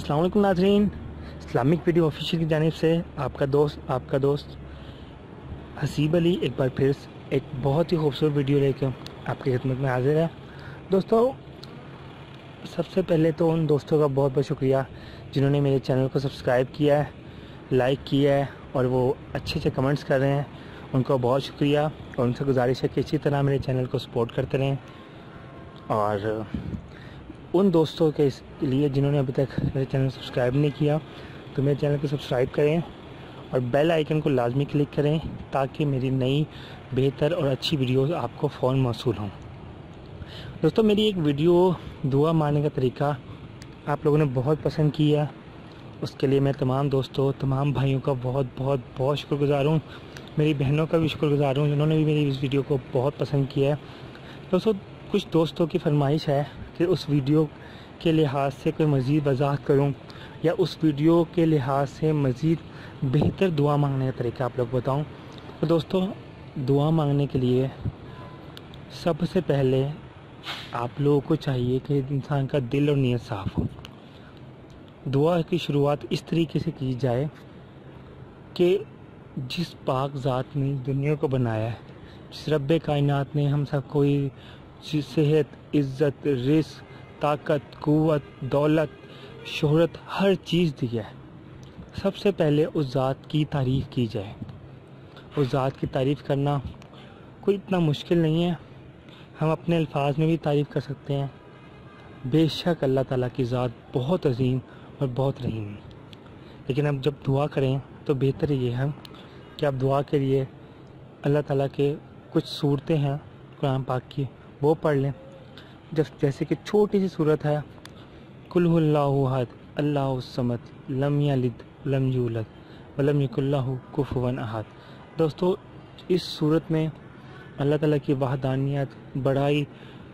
अस्सलाम वालेकुम नाज़रीन, इस्लामिक वीडियो ऑफिशियल की जानिब से आपका दोस्त हसीब अली एक बार फिर एक बहुत ही खूबसूरत वीडियो लेकर आपकी खिदमत में हाजिर है। दोस्तों, सबसे पहले तो उन दोस्तों का बहुत बहुत शुक्रिया जिन्होंने मेरे चैनल को सब्सक्राइब किया है, लाइक किया है और वो अच्छे अच्छे कमेंट्स कर रहे हैं। उनको बहुत शुक्रिया और उनसे गुजारिश है कि इसी तरह मेरे चैनल को सपोर्ट करते रहें। और उन दोस्तों के लिए जिन्होंने अभी तक मेरे चैनल सब्सक्राइब नहीं किया तो मेरे चैनल को सब्सक्राइब करें और बेल आइकन को लाजमी क्लिक करें ताकि मेरी नई बेहतर और अच्छी वीडियोस आपको फ़ौरन मौसूल हों। दोस्तों, मेरी एक वीडियो दुआ मांगने का तरीका आप लोगों ने बहुत पसंद किया, उसके लिए मैं तमाम दोस्तों, तमाम भाइयों का बहुत बहुत बहुत शुक्रगुज़ार हूँ। मेरी बहनों का भी शुक्रगुज़ार हूँ जिन्होंने भी मेरी इस वीडियो को बहुत पसंद किया है। दोस्तों, कुछ दोस्तों की फरमाइश है कि उस वीडियो के लिहाज से कोई मज़ीद वजाहत करूं या उस वीडियो के लिहाज से मज़ीद बेहतर दुआ मांगने का तरीका आप लोग बताऊं। तो दोस्तों, दुआ मांगने के लिए सबसे पहले आप लोगों को चाहिए कि इंसान का दिल और नीयत साफ़ हो। दुआ की शुरुआत इस तरीके से की जाए कि जिस पाक ज़ात ने दुनिया को बनाया है, जिस रब्बे कायनात ने हम सब कोई सेहत, इज़्ज़त, रिज़्क़, ताकत, क़ुव्वत, दौलत, शोहरत हर चीज़ दी है, सबसे पहले उस ज़ात की तारीफ़ की जाए। उस ज़ात की तारीफ़ करना कोई इतना मुश्किल नहीं है, हम अपने अल्फाज में भी तारीफ़ कर सकते हैं। बेशक अल्लाह ताला की ज़ात बहुत अजीम और बहुत रहीम है। लेकिन अब जब दुआ करें तो बेहतर ये है कि आप दुआ के लिए अल्लाह ताला के कुछ सूरतें हैं कुरान पाक की, वो पढ़ लें। जैसे कि छोटी सी सूरत है कुल हुवल्लाहु अहद अल्लाहुस समद लम यलिद लम यूलद वलम यकुल लहू कुफुवन अहद। दोस्तों, इस सूरत में अल्लाह ताला की वहदानियत, बड़ाई,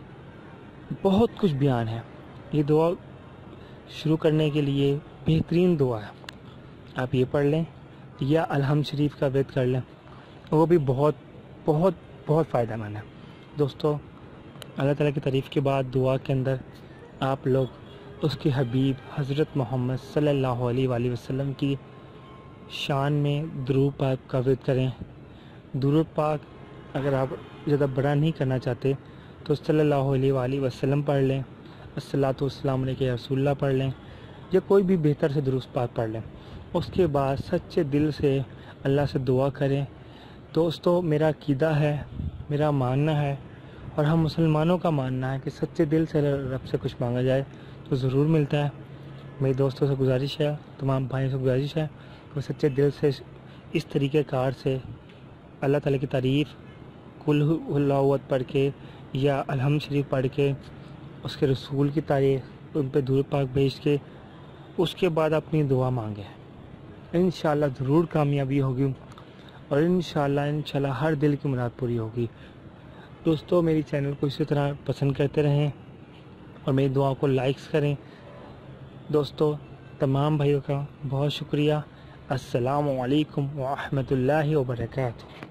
बहुत कुछ बयान है। ये दुआ शुरू करने के लिए बेहतरीन दुआ है, आप ये पढ़ लें या अलहम्द शरीफ का वेद कर लें, वो भी बहुत बहुत बहुत फ़ायदेमंद है। दोस्तों, अल्लाह ताला की तारीफ़ के बाद दुआ के अंदर आप लोग उसके हबीब हज़रत मोहम्मद सल्लल्लाहु अलैहि वसल्लम की शान में दुरूद पाक का विर्द करें। दुरूद पाक अगर आप ज़्यादा बड़ा नहीं करना चाहते तो सल्लल्लाहु अलैहि वसल्लम पढ़ लें, अस्सलातु वस्सलामु अलैका या रसूलल्लाह पढ़ लें या कोई भी बेहतर से दुरूद पाक पढ़ लें। उसके बाद सच्चे दिल से अल्लाह से दुआ करें। दोस्तों, मेरा अक़ीदा है, मेरा मानना है और हम मुसलमानों का मानना है कि सच्चे दिल से रब से कुछ मांगा जाए तो ज़रूर मिलता है। मेरे दोस्तों से गुजारिश है, तमाम भाइयों से गुजारिश है कि सच्चे दिल से इस तरीके कार से अल्लाह ताला की तारीफ़ कुल हुवल्लाहु अहद पढ़ के या अलहम्द शरीफ पढ़ के, उसके रसूल की तारीफ़, उन पर दुरूद पाक भेज के उसके बाद अपनी दुआ मांगे। इंशाअल्लाह ज़रूर कामयाबी होगी और इंशाअल्लाह हर दिल की मुराद पूरी होगी। दोस्तों, मेरी चैनल को इसी तरह पसंद करते रहें और मेरी दुआओं को लाइक्स करें। दोस्तों, तमाम भाइयों का बहुत शुक्रिया। अस्सलामु अलैकुम व रहमतुल्लाहि व बरकातुहू।